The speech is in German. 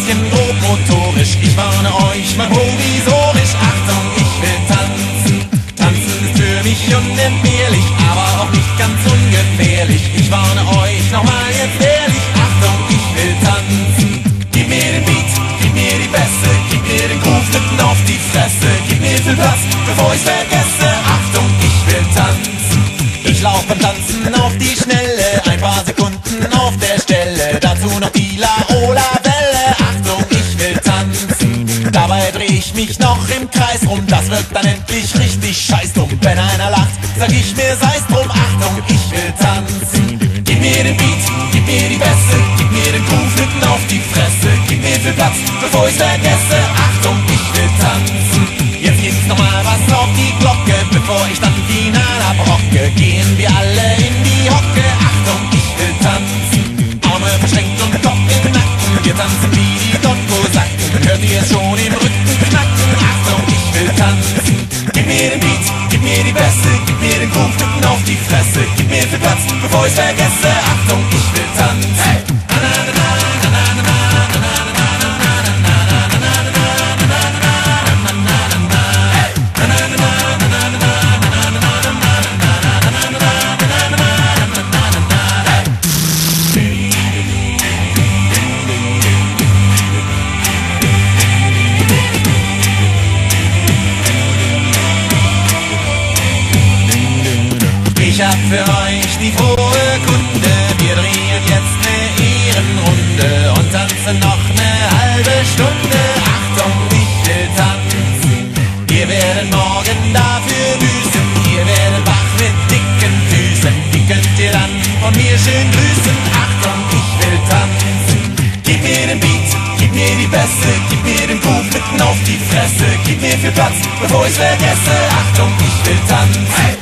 bisschen grobmotorisch. Ich warne euch mal provisorisch. Achtung, ich will tanzen. Tanzen ist für mich unentbehrlich, aber auch nicht ganz ungefährlich. Ich warne euch nochmal jetzt ehrlich. Achtung, ich will tanzen. Gib mir den Beat, gib mir die Bässe, gib mir den Groove mitten auf die Fresse. Gib mir viel Platz, bevor ich's vergesse. Achtung, ich will tanzen. Ich lauf beim Tanzen auf die Schnelle, ein paar Sekunden auf der Stelle. Dazu noch die Laola-Welle. Achtung, ich will tanzen. Dabei dreh ich mich noch im Kreis rum. Das wird dann endlich richtig scheiß drum. Wenn einer lacht, sag ich mir sei's drum. Achtung, ich will tanzen. Gib mir den Beat, gib mir die Bässe, gib mir den Groove mitten auf die Fresse. Gib mir viel Platz, bevor ich's vergesse. Achtung, ich will tanzen. Jetzt gibt's nochmal was auf die Glocke, bevor ich dann final abrocke. Gehen wir alle in die Hocke. Achtung, ich will tanzen. Arme verschränkt und Kopf im Nacken. Wir tanzen wie die Donko-Sacken. Hört ihr es schon im Rücken knacken? Achtung, ich will tanzen. Gib mir den Beat, gib mir die Bässe, gib mir den Groove mitten auf die Fresse. Gib mir viel Platz, bevor ich's vergesse. Achtung, ich will tanzen. Hey. Ich hab für euch die frohe Kunde, wir drehen jetzt ne Ehrenrunde und tanzen noch ne halbe Stunde. Achtung, ich will tanzen. Wir werden morgen dafür büßen, ihr werdet wach mit dicken Füßen. Die könnt ihr dann von mir schön grüßen. Achtung, ich will tanzen. Gib mir den Beat, gib mir die Bässe, gib mir den Groove mitten auf die Fresse. Gib mir viel Platz, bevor ich's vergesse. Achtung, ich will tanzen. Hey.